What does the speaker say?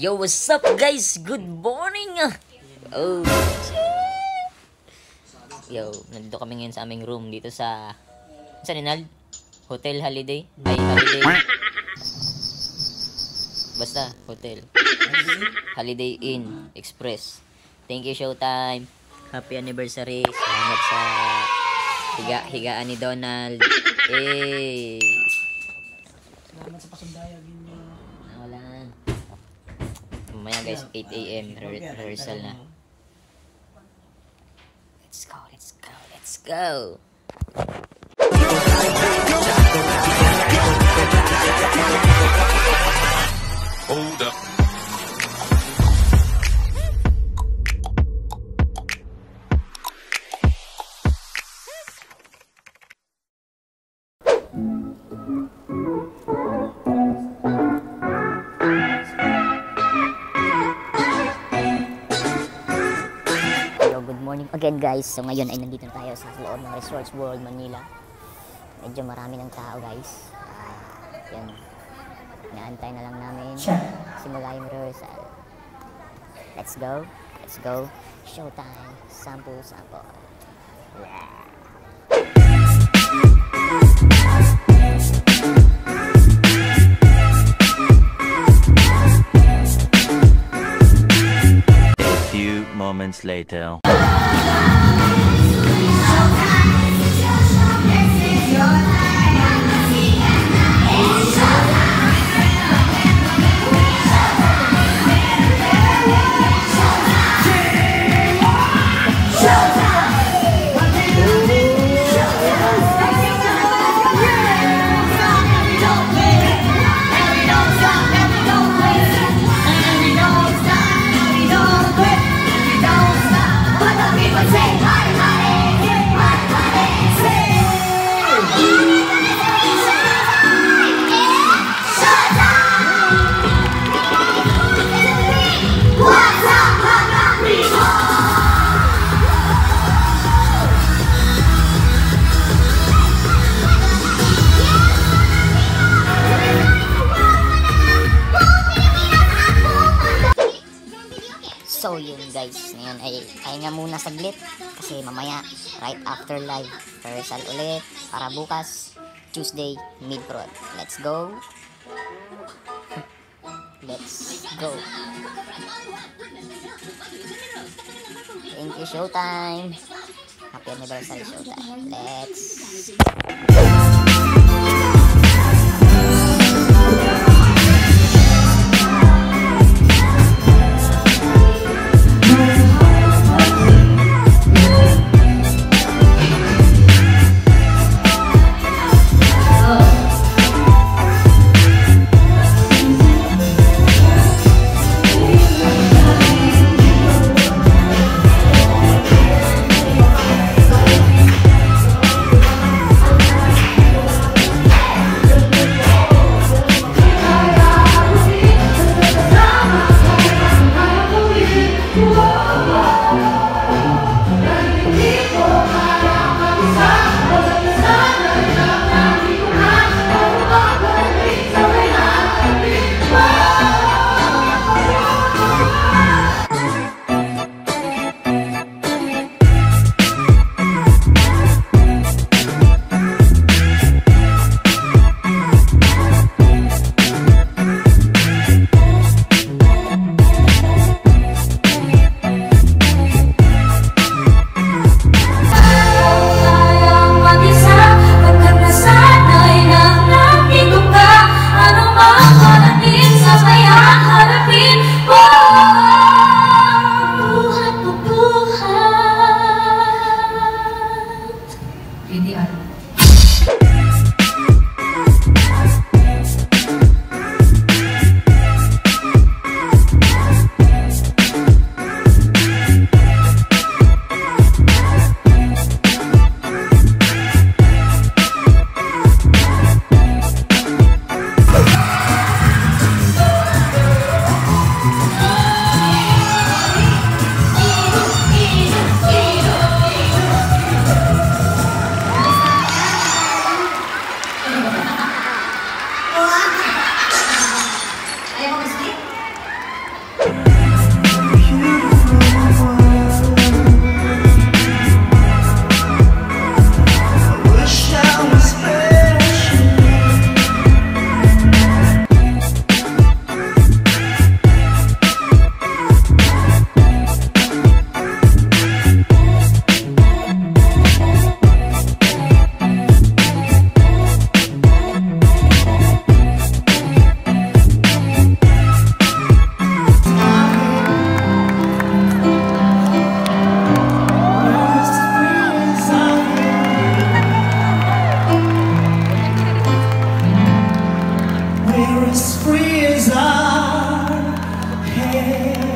Yo, what's up guys? Good morning! Oh, shit! Yo, nandito kami ngayon sa aming room dito sa Rinald? Hotel Holiday? Ay, Holiday. Basta, hotel. Holiday Inn Express. Thank you, Showtime. Happy anniversary. Salamat sa higaan ni Donald. Hey! Salamat sa pasundayag ninyo. Wala. Mamaya guys, 8 AM rehearsal na. Let's go, let's go, let's go. Hold up. Again guys, so ngayon ay nandito na tayo sa loob ng Resorts World Manila. Medyo marami ng tao guys. Yan. Inaantay na lang namin simula yung rehearsal. Let's go. Let's go. Showtime. Sample. Yeah. Moments later. So yun guys, ngayon ay nga muna saglit kasi mamaya right after live rehearsal ulit para bukas Tuesday mid-prod. Let's go. Let's go. Thank you Showtime. Happy anniversary Showtime. Let's again.